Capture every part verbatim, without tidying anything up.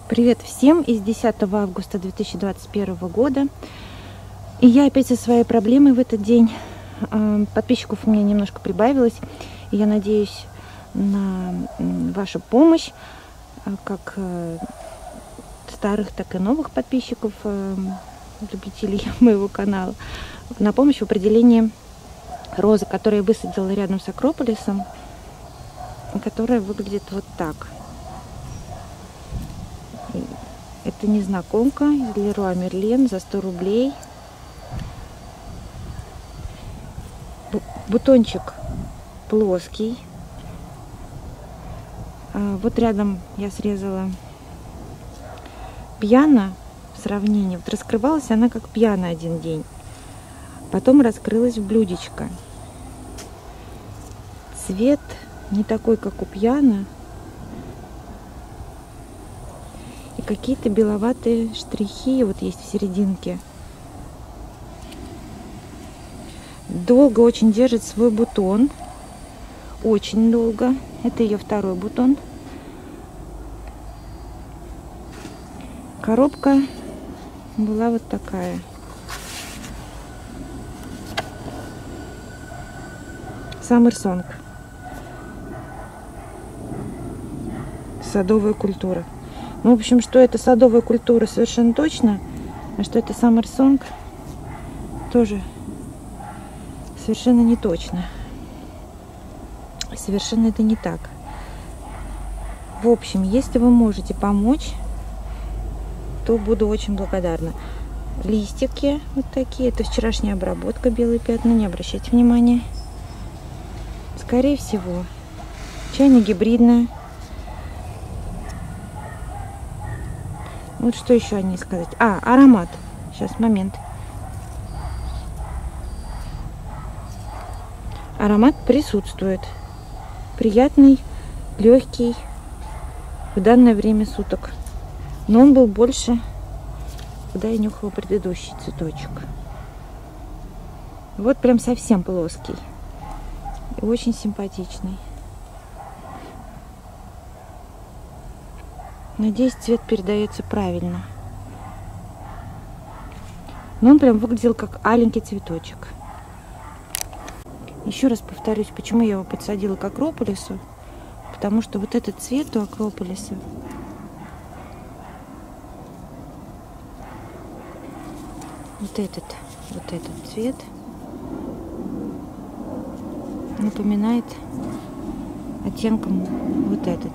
Привет всем из десятого августа две тысячи двадцать первого года. И я опять со своей проблемой в этот день. Подписчиков у меня немножко прибавилось. И я надеюсь на вашу помощь, как старых, так и новых подписчиков, любителей моего канала, на помощь в определении розы, которую я высадила рядом с Акрополисом, которая выглядит вот так. Это незнакомка из Леруа Мерлен за сто рублей. Бутончик плоский. Вот рядом я срезала пьяна в сравнении. Вот раскрывалась она как пьяна один день. Потом раскрылась в блюдечко. Цвет не такой, как у пьяна. И какие-то беловатые штрихи вот есть в серединке. Долго очень держит свой бутон. Очень долго. Это ее второй бутон. Коробка была вот такая. Summer Song. Садовая культура. Ну, в общем, что это садовая культура, совершенно точно. А что это Summer Song, тоже совершенно не точно. Совершенно это не так. В общем, если вы можете помочь, то буду очень благодарна. Листики вот такие. Это вчерашняя обработка, белые пятна. Не обращайте внимания. Скорее всего, чайно-гибридная. Вот что еще о ней сказать. А, аромат. Сейчас, момент. Аромат присутствует. Приятный, легкий в данное время суток. Но он был больше, когда я нюхала предыдущий цветочек. Вот прям совсем плоский. И очень симпатичный. Надеюсь, цвет передается правильно. Но он прям выглядел как аленький цветочек. Еще раз повторюсь, почему я его подсадила к Акрополису. Потому что вот этот цвет у Акрополиса вот этот, вот этот цвет напоминает оттенком вот этот.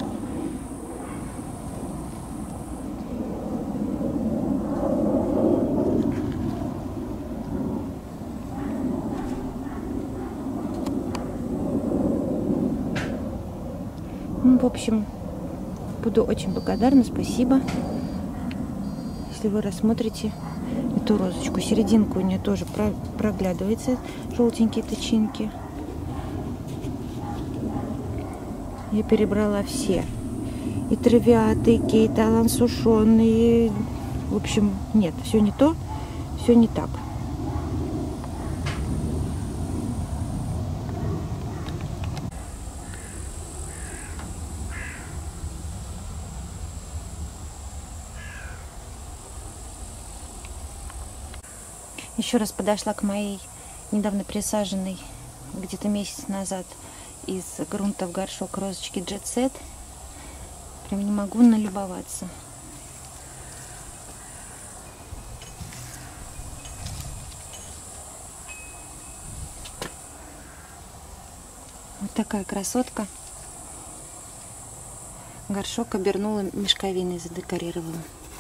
Ну, в общем, буду очень благодарна, спасибо, если вы рассмотрите эту розочку. Серединка у нее тоже проглядывается, желтенькие тычинки. Я перебрала все. И травиаты, и кейталан сушеный. В общем, нет, все не то, все не так. Еще раз подошла к моей недавно присаженной где-то месяц назад из грунта в горшок розочки Jet Set. Прям не могу налюбоваться. Вот такая красотка. Горшок обернула мешковиной, задекорировала.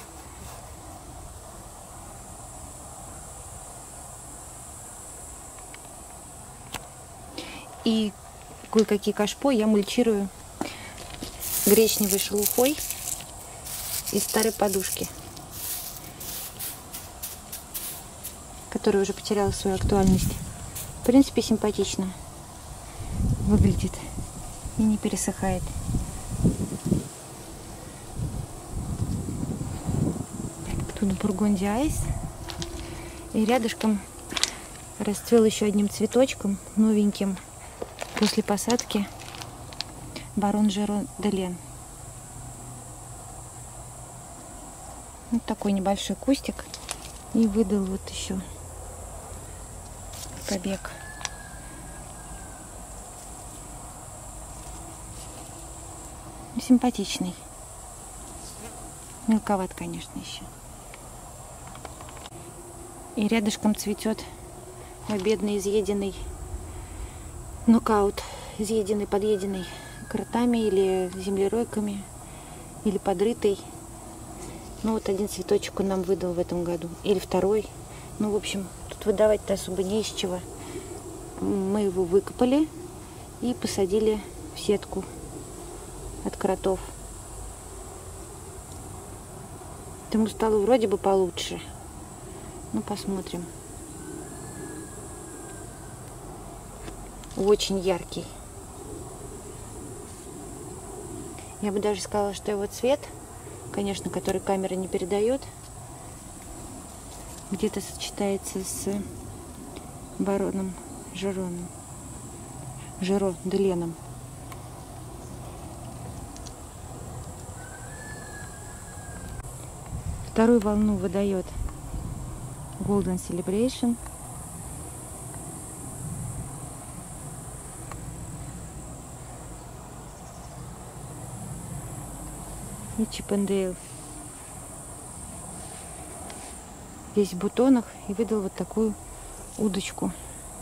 И кое-какие кашпо я мульчирую гречневой шелухой из старой подушки, которая уже потеряла свою актуальность. В принципе, симпатично выглядит и не пересыхает. Тут бургундия айс. И рядышком расцвел еще одним цветочком новеньким после посадки барон Жерон де Лен. Вот такой небольшой кустик. И выдал вот еще побег. Симпатичный. Мелковат, конечно, еще. И рядышком цветет мой бедный изъеденный нокаут. Изъеденный, подъеденный кротами или землеройками, или подрытый. Ну вот один цветочек он нам выдал в этом году. Или второй. Ну, в общем, тут выдавать-то особо не из чего. Мы его выкопали и посадили в сетку от кротов. Ему стало вроде бы получше. Ну, посмотрим. Очень яркий. Я бы даже сказала, что его цвет, конечно, который камера не передает, где-то сочетается с бароном Жероном. Жеро Деленом. Вторую волну выдает Golden Celebration. И Чиппендейл. Весь в бутонах и выдал вот такую удочку.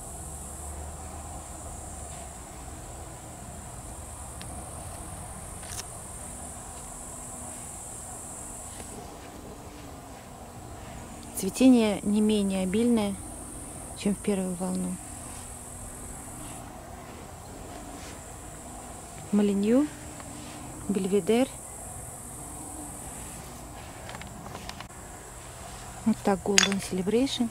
Цветение не менее обильное, чем в первую волну. Малинью, Бельведер. Вот так Golden Celebration.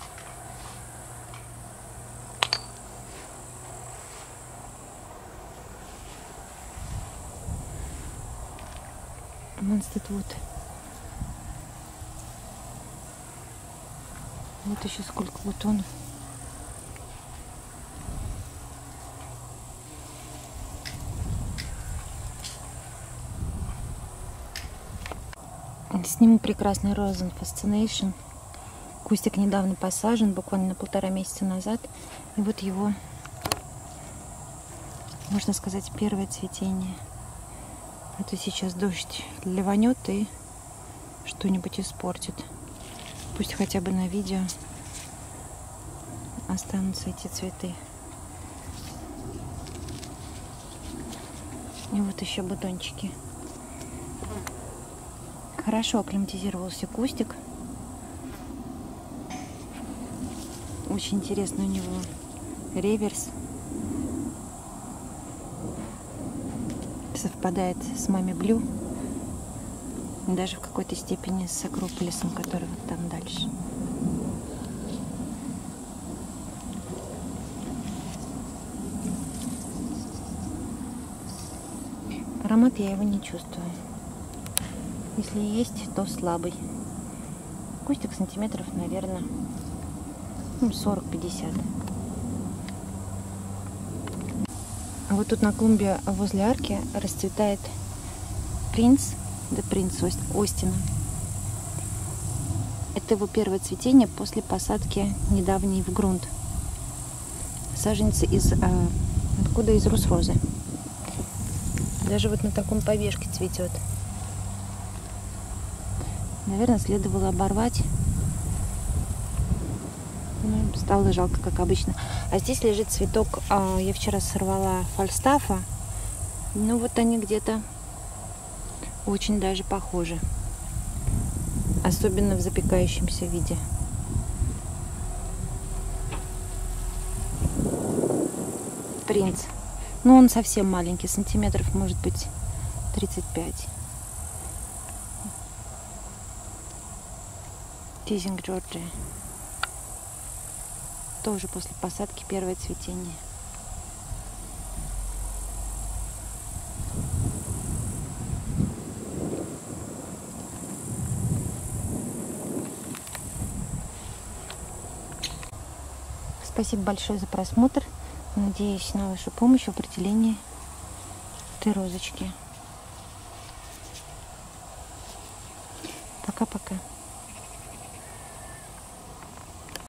Монстедвуд. Вот еще сколько бутонов. Сниму прекрасный Rosen Fascination. Кустик недавно посажен, буквально на полтора месяца назад. И вот его, можно сказать, первое цветение. А то сейчас дождь ливанет и что-нибудь испортит. Пусть хотя бы на видео останутся эти цветы. И вот еще бутончики. Хорошо акклиматизировался кустик. Очень интересный у него реверс. Совпадает с Мами Блю. Даже в какой-то степени с Акрополисом, который вот там дальше. Аромат я его не чувствую. Если есть, то слабый. Кустик сантиметров, наверное, сорок-пятьдесят. А вот тут на клумбе возле арки расцветает принц, да принц Остина. Это его первое цветение после посадки недавней в грунт. Саженцы из... А, откуда? Из Рус-розы. Даже вот на таком побежке цветет. Наверное, следовало оборвать. Ну, стало жалко, как обычно. А здесь лежит цветок. А, я вчера сорвала фальстафа. Ну, вот они где-то очень даже похожи. Особенно в запекающемся виде. Принц. Ну, он совсем маленький. Сантиметров, может быть, тридцать пять. Тизинг Джорджия. Тоже после посадки первое цветение. Спасибо большое за просмотр. Надеюсь на вашу помощь в определении этой розочки. Пока-пока.